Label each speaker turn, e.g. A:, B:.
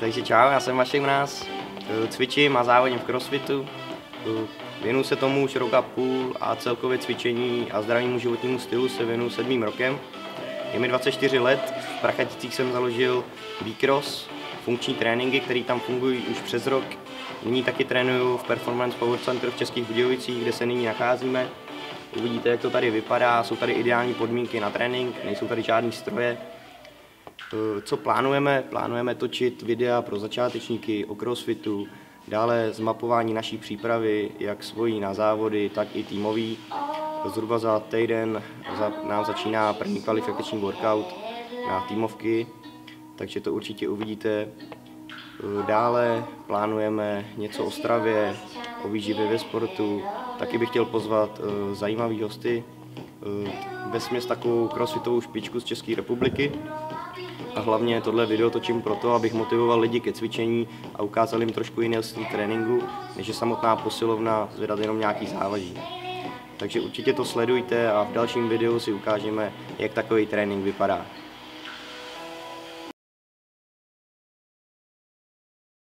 A: Takže čau, já jsem Vašek Mráz, cvičím a závodím v crossfitu. Věnuju se tomu už rok a půl a celkově cvičení a zdravému životnímu stylu se věnuju 7. rokem. Je mi 24 let, v Prachaticích jsem založil V-Cross, funkční tréninky, které tam fungují už přes rok. Nyní taky trénuju v Performance Power Center v Českých Budějovicích, kde se nyní nacházíme. Uvidíte, jak to tady vypadá, jsou tady ideální podmínky na trénink, nejsou tady žádný stroje. Co plánujeme? Plánujeme točit videa pro začátečníky o crossfitu, dále zmapování naší přípravy, jak svojí na závody, tak i týmový. Zhruba za týden nám začíná první kvalifikační workout na týmovky, takže to určitě uvidíte. Dále plánujeme něco o stravě, o výživě ve sportu, taky bych chtěl pozvat zajímavý hosty, vesměs takovou crossfitovou špičku z České republiky. A hlavně tohle video točím proto, abych motivoval lidi ke cvičení a ukázal jim trošku jiný styl tréninku, než je samotná posilovna zvedat jenom nějaký závaží. Takže určitě to sledujte a v dalším videu si ukážeme, jak takový trénink vypadá.